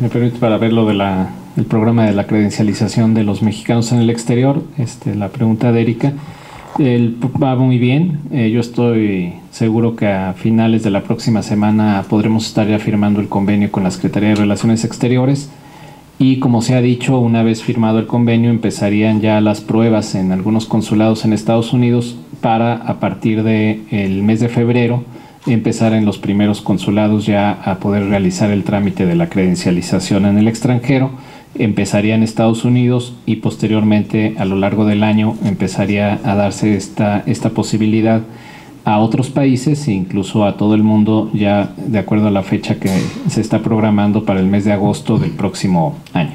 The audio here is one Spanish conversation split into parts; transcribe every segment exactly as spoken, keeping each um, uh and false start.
me permite para ver lo de la, el programa de la credencialización de los mexicanos en el exterior, este, la pregunta de Erika. El, va muy bien, eh, yo estoy seguro que a finales de la próxima semana podremos estar ya firmando el convenio con la Secretaría de Relaciones Exteriores y, como se ha dicho, una vez firmado el convenio empezarían ya las pruebas en algunos consulados en Estados Unidos para, a partir del mes de febrero, empezar en los primeros consulados ya a poder realizar el trámite de la credencialización en el extranjero. Empezaría en Estados Unidos y posteriormente a lo largo del año empezaría a darse esta, esta posibilidad a otros países e incluso a todo el mundo, ya de acuerdo a la fecha que se está programando para el mes de agosto del próximo año.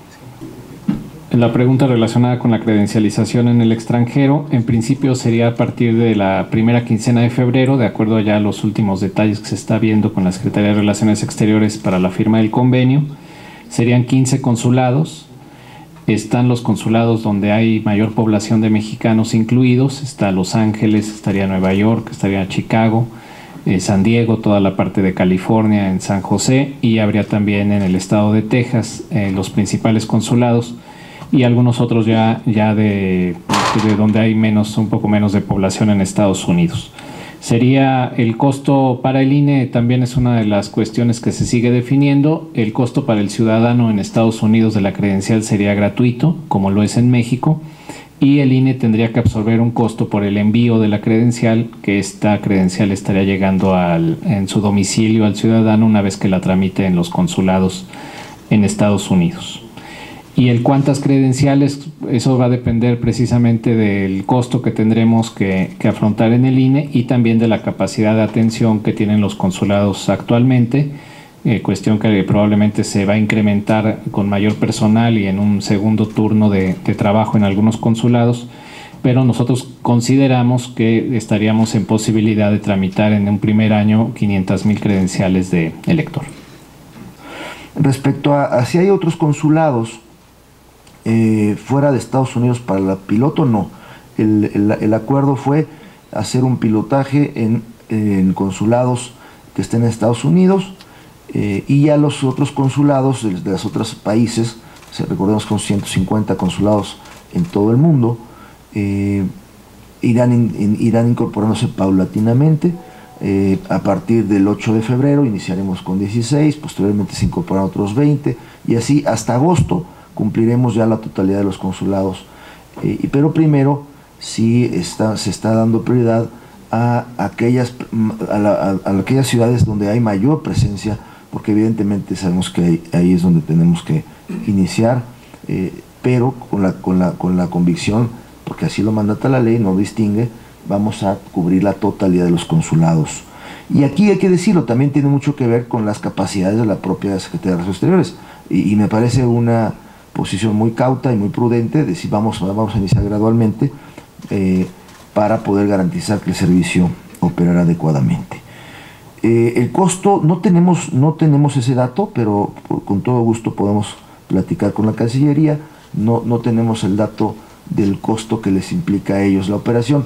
La pregunta relacionada con la credencialización en el extranjero, en principio sería a partir de la primera quincena de febrero, de acuerdo ya a los últimos detalles que se está viendo con la Secretaría de Relaciones Exteriores para la firma del convenio. Serían quince consulados, están los consulados donde hay mayor población de mexicanos incluidos, está Los Ángeles, estaría Nueva York, estaría Chicago, eh, San Diego, toda la parte de California, en San José, y habría también en el estado de Texas eh, los principales consulados y algunos otros ya, ya de, de donde hay menos, un poco menos de población en Estados Unidos. Sería el costo para el I N E, también es una de las cuestiones que se sigue definiendo. El costo para el ciudadano en Estados Unidos de la credencial sería gratuito, como lo es en México, y el I N E tendría que absorber un costo por el envío de la credencial, que esta credencial estaría llegando al, en su domicilio al ciudadano una vez que la tramite en los consulados en Estados Unidos. Y el cuántas credenciales, eso va a depender precisamente del costo que tendremos que, que afrontar en el I N E y también de la capacidad de atención que tienen los consulados actualmente, eh, cuestión que probablemente se va a incrementar con mayor personal y en un segundo turno de, de trabajo en algunos consulados, pero nosotros consideramos que estaríamos en posibilidad de tramitar en un primer año quinientas mil credenciales de elector. Respecto a, a si hay otros consulados Eh, fuera de Estados Unidos para el piloto, no. El, el, el acuerdo fue hacer un pilotaje en, en consulados que estén en Estados Unidos eh, y ya los otros consulados de, de los otros países, recordemos que son ciento cincuenta consulados en todo el mundo, eh, irán, in, irán incorporándose paulatinamente. Eh, a partir del ocho de febrero iniciaremos con dieciséis, posteriormente se incorporarán otros veinte y así hasta agosto cumpliremos ya la totalidad de los consulados, eh, pero primero sí está, se está dando prioridad a aquellas, a, la, a, a aquellas ciudades donde hay mayor presencia, porque evidentemente sabemos que ahí, ahí es donde tenemos que iniciar, eh, pero con la, con, la, con la convicción, porque así lo mandata la ley, no distingue, vamos a cubrir la totalidad de los consulados. Y aquí hay que decirlo, también tiene mucho que ver con las capacidades de la propia Secretaría de Relaciones Exteriores, y, y me parece una posición muy cauta y muy prudente, de decir vamos, vamos a iniciar gradualmente eh, para poder garantizar que el servicio operará adecuadamente. Eh, el costo, no tenemos, no tenemos ese dato, pero por, con todo gusto podemos platicar con la Cancillería, no, no tenemos el dato del costo que les implica a ellos la operación.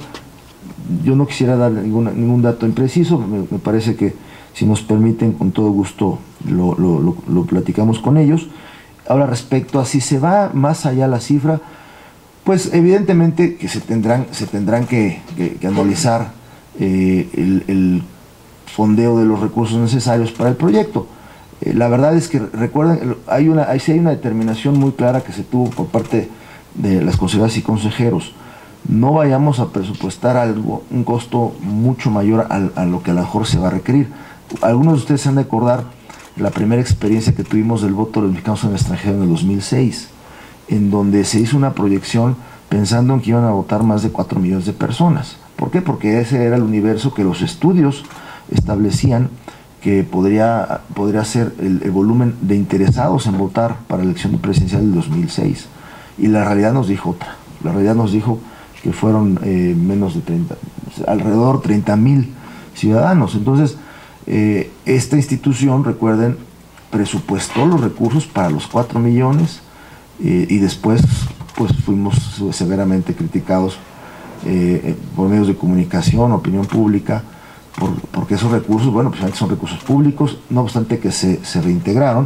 Yo no quisiera dar ninguna, ningún dato impreciso, me, me parece que si nos permiten con todo gusto lo, lo, lo, lo platicamos con ellos. Ahora, respecto a si se va más allá la cifra, pues evidentemente que se tendrán, se tendrán que, que, que analizar eh, el, el fondeo de los recursos necesarios para el proyecto. Eh, la verdad es que, recuerden, hay una, hay, sí hay una determinación muy clara que se tuvo por parte de las consejeras y consejeros. No vayamos a presupuestar algo, un costo mucho mayor a, a lo que a lo mejor se va a requerir. Algunos de ustedes se han de acordar la primera experiencia que tuvimos del voto de los mexicanos en el extranjero en el dos mil seis, en donde se hizo una proyección pensando en que iban a votar más de cuatro millones de personas. ¿Por qué? Porque ese era el universo que los estudios establecían que podría, podría ser el, el volumen de interesados en votar para la elección presidencial del dos mil seis. Y la realidad nos dijo otra. La realidad nos dijo que fueron eh, menos de treinta, alrededor de treinta mil ciudadanos. Entonces, Eh, esta institución, recuerden, presupuestó los recursos para los cuatro millones eh, y después pues fuimos severamente criticados eh, por medios de comunicación, opinión pública, por, porque esos recursos, bueno, pues son recursos públicos, no obstante que se, se reintegraron,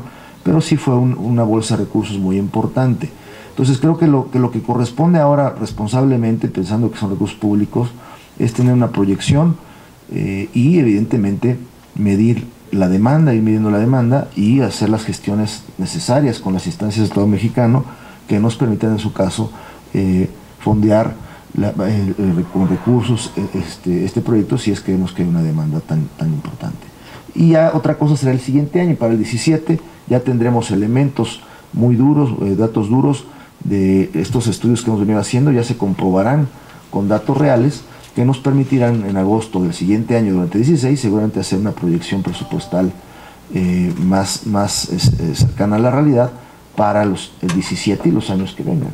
pero sí fue un, una bolsa de recursos muy importante. Entonces creo que lo, que lo que corresponde ahora responsablemente, pensando que son recursos públicos, es tener una proyección eh, y evidentemente medir la demanda, ir midiendo la demanda y hacer las gestiones necesarias con las instancias del Estado mexicano que nos permitan en su caso eh, fondear la, eh, eh, con recursos eh, este, este proyecto si es que vemos que hay una demanda tan, tan importante. Y ya otra cosa será el siguiente año, para el diecisiete ya tendremos elementos muy duros, eh, datos duros de estos estudios que hemos venido haciendo, ya se comprobarán con datos reales que nos permitirán en agosto del siguiente año, durante el dieciséis, seguramente hacer una proyección presupuestal eh, más, más eh, cercana a la realidad para los, el diecisiete y los años que vengan.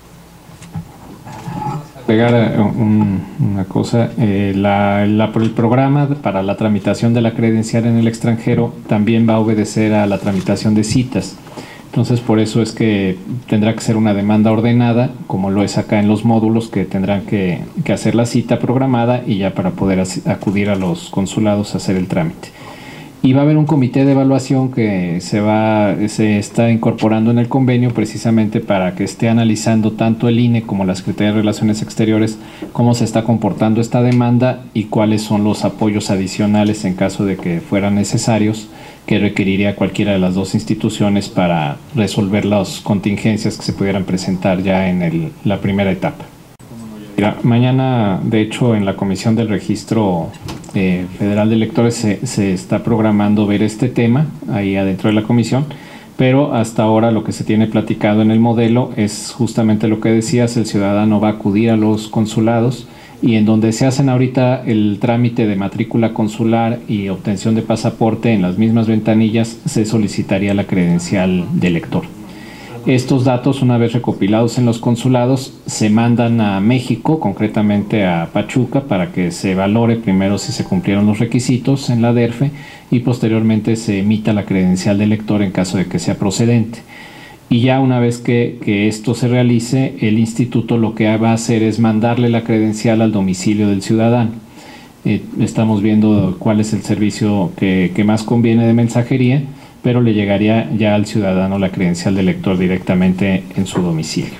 Pegar un, una cosa, eh, la, la, el programa para la tramitación de la credencial en el extranjero también va a obedecer a la tramitación de citas. Entonces, por eso es que tendrá que ser una demanda ordenada, como lo es acá en los módulos, que tendrán que, que hacer la cita programada y ya para poder acudir a los consulados a hacer el trámite. Y va a haber un comité de evaluación que se, va, se está incorporando en el convenio precisamente para que esté analizando tanto el I N E como la Secretaría de Relaciones Exteriores cómo se está comportando esta demanda y cuáles son los apoyos adicionales en caso de que fueran necesarios que requeriría cualquiera de las dos instituciones para resolver las contingencias que se pudieran presentar ya en el, la primera etapa. Mira, mañana, de hecho, en la Comisión del Registro eh, Federal de Electores se, se está programando ver este tema ahí adentro de la comisión, pero hasta ahora lo que se tiene platicado en el modelo es justamente lo que decías: el ciudadano va a acudir a los consulados y en donde se hacen ahorita el trámite de matrícula consular y obtención de pasaporte, en las mismas ventanillas se solicitaría la credencial de elector. Estos datos, una vez recopilados en los consulados, se mandan a México, concretamente a Pachuca, para que se valore primero si se cumplieron los requisitos en la D E R F E y posteriormente se emita la credencial de elector en caso de que sea procedente. Y ya una vez que, que esto se realice, el instituto lo que va a hacer es mandarle la credencial al domicilio del ciudadano. Eh, estamos viendo cuál es el servicio que, que más conviene de mensajería, pero le llegaría ya al ciudadano la credencial de elector directamente en su domicilio.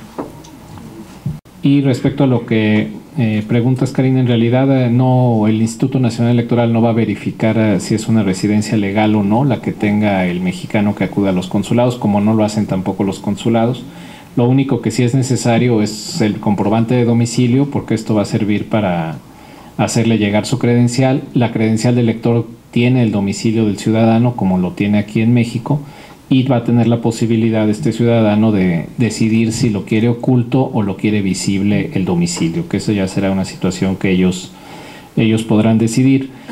Y respecto a lo que eh, preguntas, Karina, en realidad eh, no, el Instituto Nacional Electoral no va a verificar eh, si es una residencia legal o no la que tenga el mexicano que acuda a los consulados, como no lo hacen tampoco los consulados. Lo único que sí es necesario es el comprobante de domicilio, porque esto va a servir para hacerle llegar su credencial. La credencial de elector tiene el domicilio del ciudadano, como lo tiene aquí en México, y va a tener la posibilidad este ciudadano de decidir si lo quiere oculto o lo quiere visible el domicilio, que eso ya será una situación que ellos, ellos podrán decidir.